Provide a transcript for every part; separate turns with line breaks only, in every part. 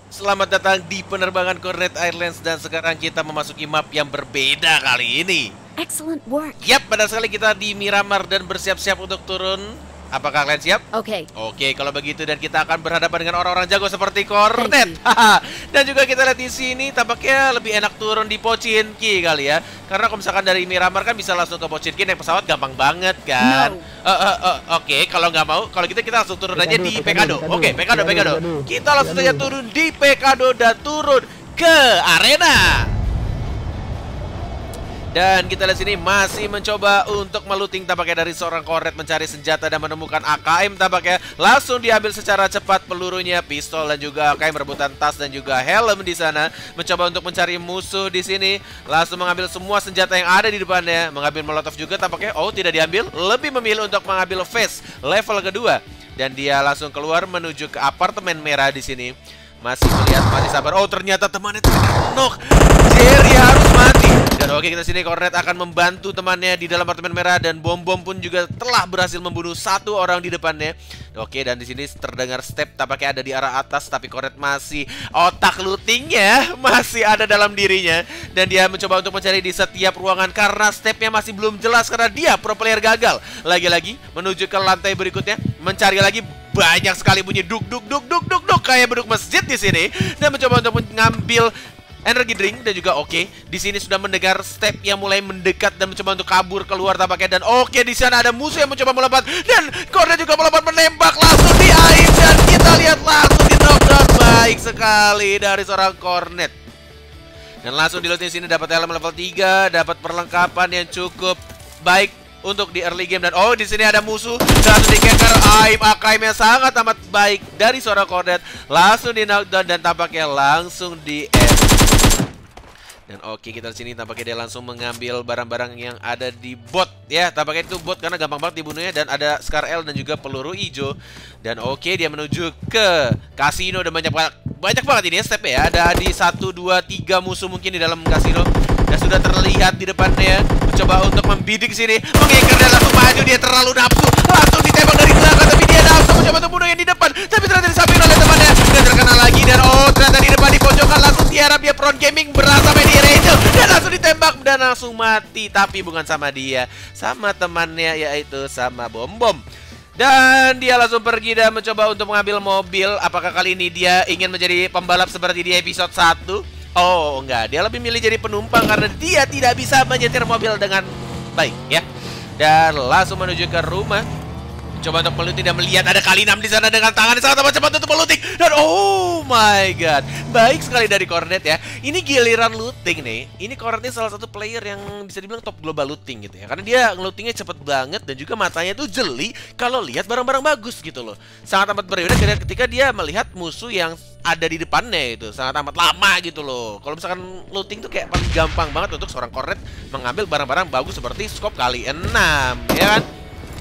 Selamat datang di penerbangan Cornet Airlines dan sekarang kita memasuki map yang berbeda kali ini.
Excellent work.
Yap, pada sekali kita di Miramar dan bersiap-siap untuk turun. Apakah kalian siap?
Okay.
Oke, kalau begitu dan kita akan berhadapan dengan orang-orang jago seperti Cornet. Haha. Dan juga kita lihat di sini tampaknya lebih enak turun di Pochinki kali ya. Karena kalau misalkan dari Miramar kan bisa langsung ke Pochinki naik pesawat gampang banget kan. Oke, kalau nggak mau, kalau gitu kita langsung turun aja di Pekado. Oke, Pekado. Kita langsung saja turun di Pekado dan turun ke arena. Dan kita lihat sini masih mencoba untuk meluting tampaknya dari seorang Cornet mencari senjata dan menemukan AKM tampaknya. Langsung diambil secara cepat pelurunya, pistol dan juga AKM, rebutan tas dan juga helm di sana. Mencoba untuk mencari musuh di sini. Langsung mengambil semua senjata yang ada di depannya. Mengambil molotov juga tampaknya. Oh, tidak diambil. Lebih memilih untuk mengambil face level kedua. Dan dia langsung keluar menuju ke apartemen merah di sini. Masih melihat, masih sabar. Oh, ternyata temannya terkena knock. Jerry harus mati. Dan oke, kita sini Cornet akan membantu temannya di dalam apartemen merah dan bom-bom pun juga telah berhasil membunuh satu orang di depannya. Oke, dan di sini terdengar step tampaknya ada di arah atas, tapi Cornet masih otak lootingnya masih ada dalam dirinya dan dia mencoba untuk mencari di setiap ruangan karena stepnya masih belum jelas karena dia pro player gagal. Lagi-lagi menuju ke lantai berikutnya, mencari lagi. Banyak sekali bunyi duk kayak beduk masjid di sini dan mencoba untuk mengambil energi drink dan juga oke, di sini sudah mendengar step yang mulai mendekat dan mencoba untuk kabur keluar tampaknya dan oke, di sana ada musuh yang mencoba melompat dan Cornet juga melompat menembak langsung di air dan kita lihat langsung di knockdown baik sekali dari seorang Cornet. Dan langsung di sini dapat helm level 3, dapat perlengkapan yang cukup baik untuk di early game dan oh, di sini ada musuh dan di keker AKM yang sangat amat baik dari seorang Cornet langsung di knockdown dan tampaknya langsung di end. Dan oke, kita di sini tampaknya dia langsung mengambil barang-barang yang ada di bot ya, tampaknya itu bot karena gampang banget dibunuhnya dan ada Scar L dan juga peluru hijau. Dan oke, dia menuju ke kasino dan banyak banget ini ya step ya. Ada di 1 2 3 musuh mungkin di dalam kasino. Dan sudah terlihat di depannya mencoba untuk membidik sini, mengeker dan langsung maju, dia terlalu nafsu, langsung ditembak dari belakang tapi dia nafsu mencoba untuk bunuh yang di depan, tapi ternyata disamping oleh temannya dan terkena lagi dan oh, ternyata di depan di pojokan langsung tiarap dia Front Gaming berasa di Rachel dan langsung ditembak dan langsung mati, tapi bukan sama dia, sama temannya yaitu sama Bom-Bom. Dan dia langsung pergi dan mencoba untuk mengambil mobil. Apakah kali ini dia ingin menjadi pembalap seperti di episode 1? Oh, enggak. Dia lebih milih jadi penumpang karena dia tidak bisa menyetir mobil dengan baik ya. Dan langsung menuju ke rumah. Coba untuk meluting dan melihat ada kali 6 di sana dengan tangan sangat amat cepat untuk meluting. Dan oh my god, baik sekali dari Cornet ya. Ini giliran looting nih. Ini Cornet ini salah satu player yang bisa dibilang top global looting gitu ya. Karena dia ngelutingnya cepet banget dan juga matanya tuh jeli kalau lihat barang-barang bagus gitu loh. Sangat amat berbeda ketika dia melihat musuh yang ada di depannya itu sangat amat lama gitu loh. Kalau misalkan looting tuh kayak paling gampang banget untuk seorang Cornet mengambil barang-barang bagus seperti scope kali 6 ya kan.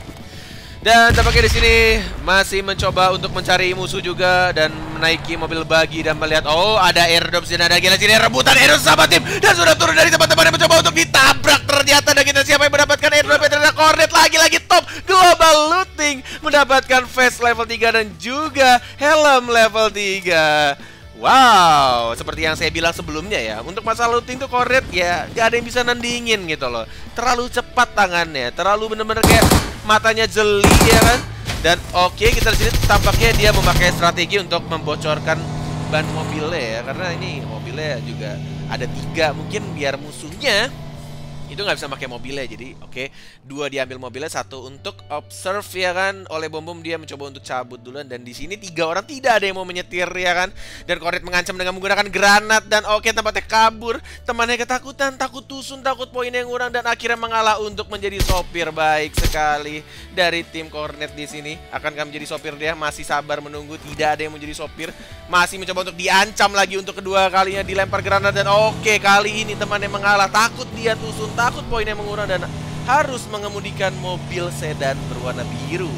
Dan tampaknya di sini masih mencoba untuk mencari musuh juga dan menaiki mobil bagi dan melihat oh, ada airdrop sini, ada gila sini rebutan airdrop sama tim dan sudah turun dari teman-teman yang mencoba untuk ditabrak ternyata. Dan kita siapa yang mendapatkan airdrop? Ternyata Cornet lagi-lagi top global looting mendapatkan face level 3 dan juga helm level 3. Wow, seperti yang saya bilang sebelumnya ya, untuk masalah looting tuh Cornet ya gak ada yang bisa nandingin gitu loh. Terlalu cepat tangannya, terlalu bener-bener kayak matanya jeli ya kan. Dan oke, kita di sini tampaknya dia memakai strategi untuk membocorkan ban mobilnya ya, karena ini mobilnya juga ada 3 mungkin biar musuhnya itu nggak bisa pakai mobilnya. Jadi oke, 2 diambil mobilnya, 1 untuk observe ya kan. Oleh Bom-Bom dia mencoba untuk cabut duluan dan di sini 3 orang tidak ada yang mau menyetir ya kan. Dan Cornet mengancam dengan menggunakan granat dan oke, tempatnya kabur. Temannya ketakutan, takut tusun, takut poin yang kurang dan akhirnya mengalah untuk menjadi sopir. Baik sekali dari tim Cornet di sini. Akankah menjadi sopir dia? Masih sabar menunggu, tidak ada yang menjadi sopir. Masih mencoba untuk diancam lagi untuk kedua kalinya, dilempar granat dan oke, kali ini temannya mengalah, takut dia tusun, takut poinnya mengurang dan harus mengemudikan mobil sedan berwarna biru.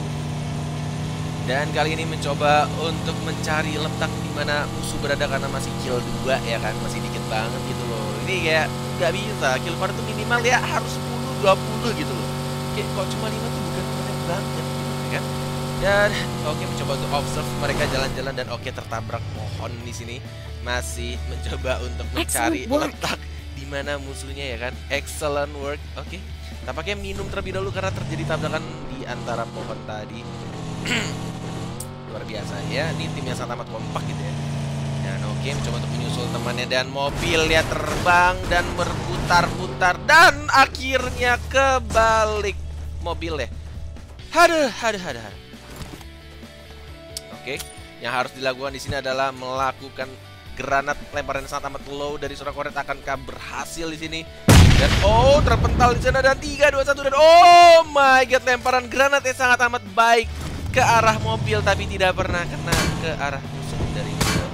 Dan kali ini mencoba untuk mencari letak di mana musuh berada karena masih kill 2 ya kan, masih dikit banget gitu loh. Ini kayak nggak bisa, kill pada tuh minimal ya harus 10 20 gitu loh. Kayak kok cuma 5 tuh bukan banyak banget gitu kan. Dan oke, mencoba untuk observe mereka jalan-jalan dan oke, tertabrak pohon di sini. Masih mencoba untuk mencari letak di mana musuhnya ya kan. Excellent work. Oke. Tampaknya minum terlebih dahulu karena terjadi tabrakan di antara pohon tadi. Luar biasa ya. Ini tim yang sangat amat kompak gitu ya. Dan oke, mencoba untuk menyusul temannya dan mobilnya terbang dan berputar-putar dan akhirnya kebalik mobilnya. Aduh. Oke, yang harus dilakukan di sini adalah melakukan granat lemparan yang sangat amat low dari seorang Cornet. Akankah berhasil di sini? Dan terpental di sana dan 3, 2, 1 dan oh my god, lemparan granat yang sangat amat baik ke arah mobil tapi tidak pernah kena ke arah musuh dari Cornet.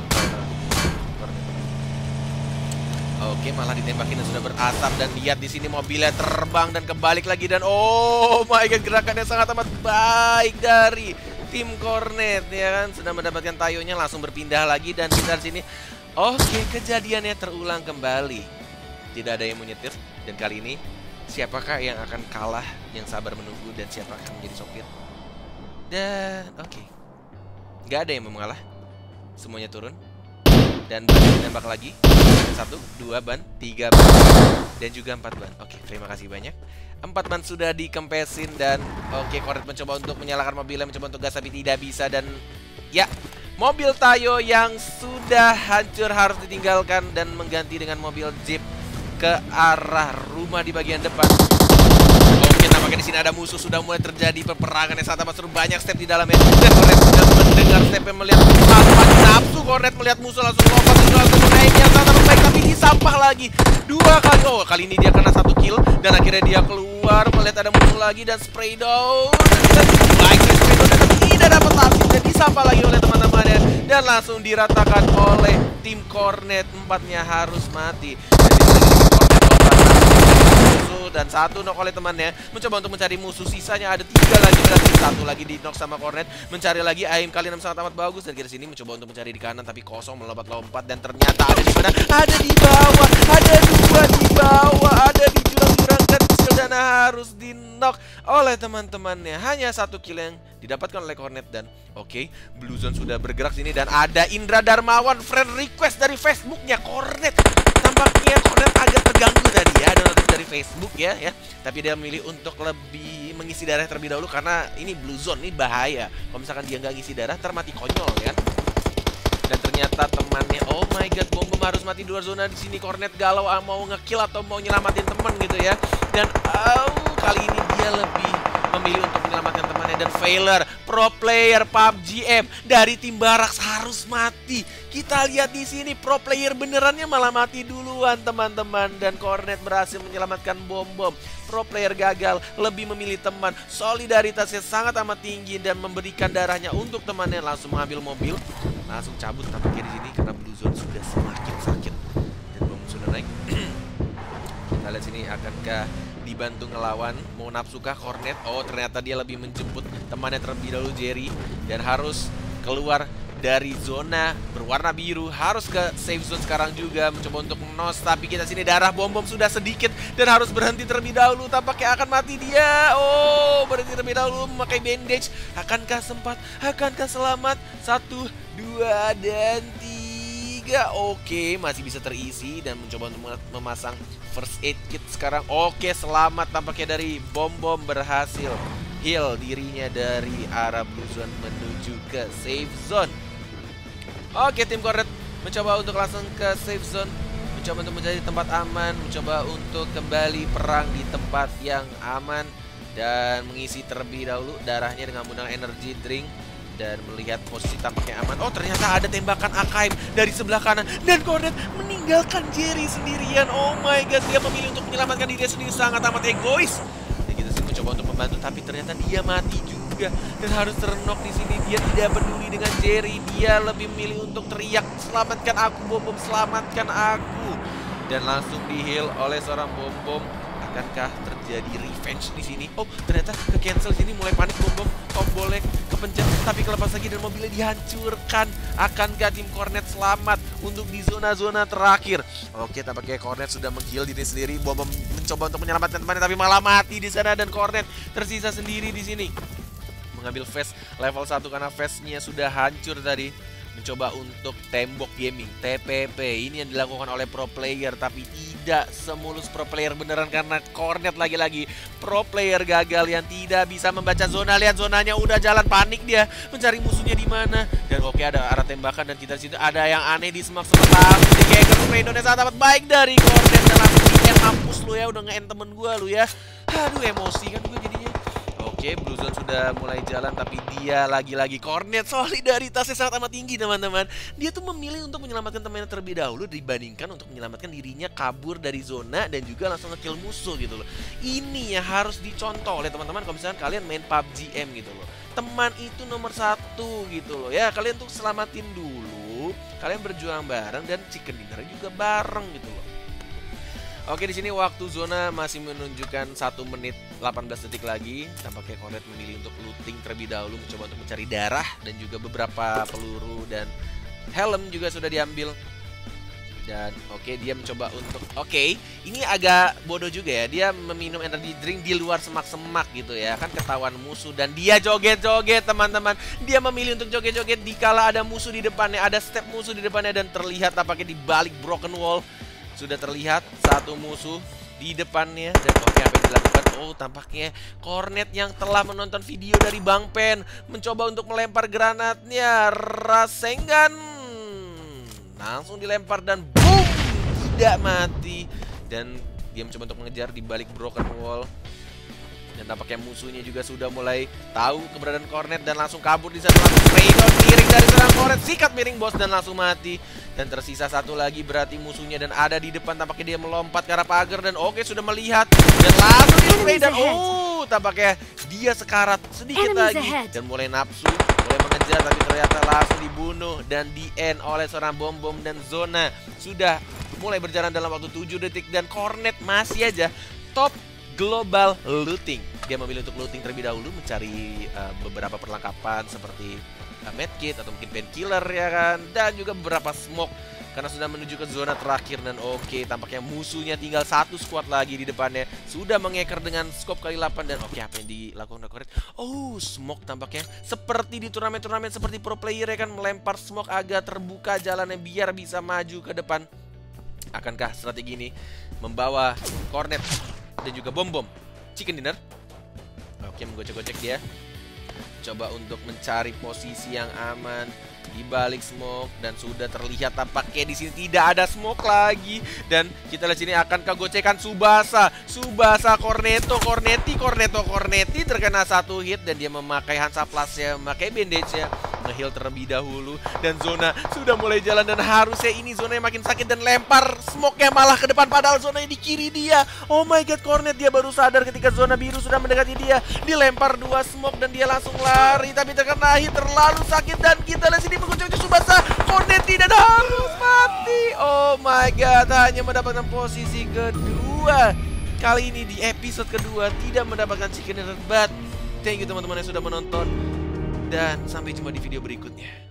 Oke, malah ditembakin dan sudah berasap dan lihat di sini mobilnya terbang dan kebalik lagi dan oh my god, gerakannya sangat amat baik dari tim Cornet ya kan, sudah mendapatkan tayonya langsung berpindah lagi dan kita di sini. Oke, kejadiannya terulang kembali. Tidak ada yang menyetir dan kali ini siapakah yang akan kalah, yang sabar menunggu dan siapakah yang menjadi sopir? Dan oke, nggak ada yang mau mengalah. Semuanya turun dan ban ditembak lagi. 1, 2 ban, 3 ban dan juga 4 ban. Oke, terima kasih banyak. 4 ban sudah dikempesin dan oke, Cornet mencoba untuk menyalakan mobilnya, mencoba untuk gas tapi tidak bisa dan ya, mobil Tayo yang sudah hancur harus ditinggalkan dan mengganti dengan mobil Jeep ke arah rumah di bagian depan. Oke, nampaknya di sini ada musuh, sudah mulai terjadi peperangan yang sangat amat seru, banyak step di dalamnya. Dan Cornet sudah mendengar step yang melihat apa nafsu Cornet melihat musuh langsung lompat dan langsung naik yang sangat amat baik tapi disampah lagi 2 kali. Oh, kali ini dia kena 1 kill dan akhirnya dia keluar melihat ada musuh lagi dan spray down dan baik spray down dan tidak dapat hasil dan disampah lagi oleh teman-temannya dan langsung diratakan oleh tim Cornet. 4-nya harus mati. Dan 1 knock oleh temannya, mencoba untuk mencari musuh, sisanya ada 3 lagi, berarti 1 lagi di knock sama Cornet. Mencari lagi, aim kalian sangat amat bagus dan dari sini mencoba untuk mencari di kanan tapi kosong, melompat-lompat dan ternyata ada di mana? Ada di bawah, ada 2 di bawah, ada di jurang-jurang kecil dan harus di knock oleh teman-temannya. Hanya 1 kill yang didapatkan oleh Cornet dan oke, Blue Zone sudah bergerak sini dan ada Indra Darmawan friend request dari Facebooknya Cornet. Tampaknya Cornet agak terganggu tadi ya, ada notif dari Facebook ya, tapi dia memilih untuk lebih mengisi darah terlebih dahulu karena ini Blue Zone, ini bahaya. Kalau misalkan dia nggak ngisi darah, termati konyol ya. Dan ternyata temannya, oh my god, bom harus mati di luar zona di sini. Cornet galau mau ngekill atau mau nyelamatin teman gitu ya. Dan kali ini dia lebih memilih untuk menyelamatkan temannya dan failure. Pro player PUBG M dari tim Barracks harus mati. Kita lihat di sini pro player benerannya malah mati duluan teman-teman dan Cornet berhasil menyelamatkan bom-bom. Pro player gagal, lebih memilih teman. Solidaritasnya sangat amat tinggi dan memberikan darahnya untuk temannya, langsung mengambil mobil, langsung cabut tampaknya di sini karena Blue Zone sudah semakin sakit dan bom sudah naik. Kita lihat sini, akankah dibantu ngelawan? Mau nafsukah Cornet? Oh, ternyata dia lebih menjemput temannya terlebih dahulu, Jerry, dan harus keluar dari zona berwarna biru, harus ke safe zone sekarang juga, mencoba untuk nos, tapi kita sini darah bom-bom sudah sedikit dan harus berhenti terlebih dahulu, tampaknya akan mati dia. Oh, berhenti terlebih dahulu memakai bandage. Akankah sempat? Akankah selamat? 1, 2 dan 3. Oke, masih bisa terisi dan mencoba untuk memasang first aid kit sekarang. Oke, selamat tampaknya dari bom-bom, berhasil heal dirinya dari arah Blue Zone menuju ke safe zone. Oke, tim Cornet mencoba untuk langsung ke safe zone, mencoba untuk mencari tempat aman, mencoba untuk kembali perang di tempat yang aman dan mengisi terlebih dahulu darahnya dengan menggunakan energy drink dan melihat posisi tampaknya aman. Oh, ternyata ada tembakan AKM dari sebelah kanan dan Cornet meninggalkan Jerry sendirian. Oh my god, dia memilih untuk menyelamatkan dirinya sendiri, sangat amat egois. Dan kita sih mencoba untuk membantu tapi ternyata dia mati juga dan harus ternok di sini. Dia tidak peduli dengan Jerry, dia lebih memilih untuk teriak, "Selamatkan aku, bom-bom, selamatkan aku!" Dan langsung di-heal oleh seorang bom-bom. Akankah terjadi revenge di sini? Oh, ternyata ke cancel sini, mulai panik bom-bom, tombolnya kepencet tapi kelepas lagi dan mobilnya dihancurkan. Akankah tim Cornet selamat untuk di zona-zona terakhir? Oke, tampaknya Cornet sudah meng-heal diri sendiri. Bom-bom mencoba untuk menyelamatkan temannya tapi malah mati di sana dan Cornet tersisa sendiri di sini. mengambil phase level 1 karena phase-nya sudah hancur tadi. Mencoba untuk tembok gaming, TPP. Ini yang dilakukan oleh pro player, tapi tidak semulus pro player beneran karena Cornet lagi-lagi pro player gagal yang tidak bisa membaca zona. Lihat zonanya udah jalan, panik dia mencari musuhnya di mana. Dan oke, ada arah tembakan dan kita di situ ada yang aneh di semak-semak. Langsung di Jaeger Freydon yang sangat baik dari Cornet dan langsung di-end. Mampus lu ya, udah nge-end temen gua lu ya. Aduh, emosi kan gue jadinya. Oke, Blue Zone sudah mulai jalan, tapi dia lagi-lagi Cornet solidaritasnya sangat amat tinggi teman-teman. Dia tuh memilih untuk menyelamatkan temannya terlebih dahulu dibandingkan untuk menyelamatkan dirinya kabur dari zona dan juga langsung nge-kill musuh gitu loh. Ini yang harus dicontoh oleh teman-teman kalau misalkan kalian main PUBG M gitu loh. Teman itu nomor 1 gitu loh ya. Kalian tuh selamatin dulu, kalian berjuang bareng dan chicken dinner juga bareng gitu loh. Oke, di sini waktu zona masih menunjukkan 1 menit 18 detik lagi. Tampaknya Cornet memilih untuk looting terlebih dahulu, mencoba untuk mencari darah dan juga beberapa peluru dan helm juga sudah diambil. Dan oke, dia mencoba untuk ini agak bodoh juga ya. Dia meminum energy drink di luar semak-semak gitu ya. Kan ketahuan musuh dan dia joget-joget teman-teman. Dia memilih untuk joget-joget dikala ada musuh di depannya, ada step musuh di depannya dan terlihat tampaknya di balik broken wall sudah terlihat 1 musuh di depannya. Dan oke, apa yang dilakukan? Oh, tampaknya Cornet yang telah menonton video dari Bang Pen mencoba untuk melempar granatnya. Rasengan langsung dilempar dan boom, tidak mati. Dan dia mencoba untuk mengejar di balik broken wall. Dan tampaknya musuhnya juga sudah mulai tahu keberadaan Cornet dan langsung kabur di sana. Langsung Freydon miring dari serangan Cornet, sikat miring bos dan langsung mati. Dan tersisa 1 lagi berarti musuhnya dan ada di depan. Tampaknya dia melompat ke arah pagar dan oke, sudah melihat dan langsung di Freydon. Oh, tampaknya dia sekarat sedikit lagi dan mulai nafsu, mulai mengejar, tapi ternyata langsung dibunuh dan di-end oleh seorang bom-bom. Dan zona sudah mulai berjalan dalam waktu 7 detik dan Cornet masih aja top global looting. Dia memilih untuk looting terlebih dahulu, mencari beberapa perlengkapan seperti medkit atau mungkin painkiller ya kan, dan juga beberapa smoke karena sudah menuju ke zona terakhir. Dan oke, tampaknya musuhnya tinggal 1 squad lagi di depannya, sudah mengeker dengan scope kali 8. Dan oke, apa yang dilakukan oleh Cornet? Oh, smoke tampaknya seperti di turnamen-turnamen seperti pro player ya kan, melempar smoke agak terbuka jalannya biar bisa maju ke depan. Akankah strategi ini membawa Cornet dan juga bom-bom chicken dinner? Oke, menggocek-gocek dia, coba untuk mencari posisi yang aman di balik smoke dan sudah terlihat tampaknya di sini tidak ada smoke lagi. Dan kita lihat sini akankah gocekan Tsubasa Cornetti terkena 1 hit dan dia memakai Hansa Plus-nya, memakai bandage-nya, nge-heal terlebih dahulu. Dan zona sudah mulai jalan dan harusnya ini zona yang makin sakit dan lempar smoke-nya malah ke depan padahal zonanya di kiri dia. Oh my god, Cornet dia baru sadar ketika zona biru sudah mendekati dia. Dilempar 2 smoke dan dia langsung lari tapi terkena hit, terlalu sakit. Dan kita lihat sini mengucapkan Tsubasa Cornetti dan harus mati. Oh my god, hanya mendapatkan posisi kedua. Kali ini di episode kedua tidak mendapatkan chicken dinner. But thank you teman-teman yang sudah menonton dan sampai jumpa di video berikutnya.